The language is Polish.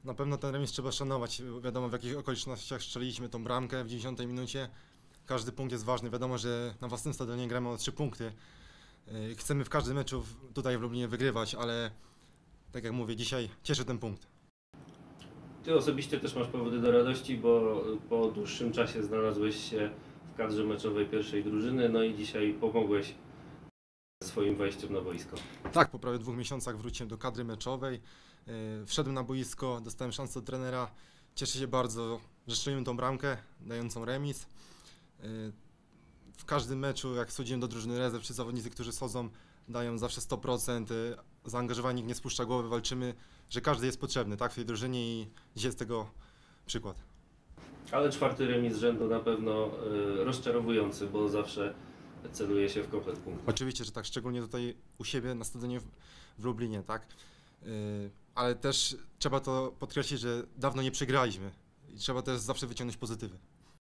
Na pewno ten remis trzeba szanować. Wiadomo, w jakich okolicznościach strzeliliśmy tą bramkę w 90 minucie. Każdy punkt jest ważny. Wiadomo, że na własnym stadionie gramy o 3 punkty. Chcemy w każdym meczu tutaj w Lublinie wygrywać, ale tak jak mówię, dzisiaj cieszy ten punkt. Ty osobiście też masz powody do radości, bo po dłuższym czasie znalazłeś się w kadrze meczowej pierwszej drużyny, no i dzisiaj pomogłeś swoim wejściem na boisko. Tak, po prawie 2 miesiącach wróciłem do kadry meczowej. Wszedłem na boisko, dostałem szansę od trenera. Cieszę się bardzo, że strzeliłem tą bramkę dającą remis. W każdym meczu, jak schodziłem do drużyny rezerw, czy zawodnicy, którzy schodzą, dają zawsze 100%. Zaangażowani, nikt nie spuszcza głowy, walczymy, że każdy jest potrzebny, tak, w tej drużynie i dzisiaj jest tego przykład. Ale czwarty remis z rzędu na pewno rozczarowujący, bo zawsze celuje się w komplet punktów. Oczywiście, że tak, szczególnie tutaj u siebie na stadionie w Lublinie, tak. Ale też trzeba to podkreślić, że dawno nie przegraliśmy i trzeba też zawsze wyciągnąć pozytywy.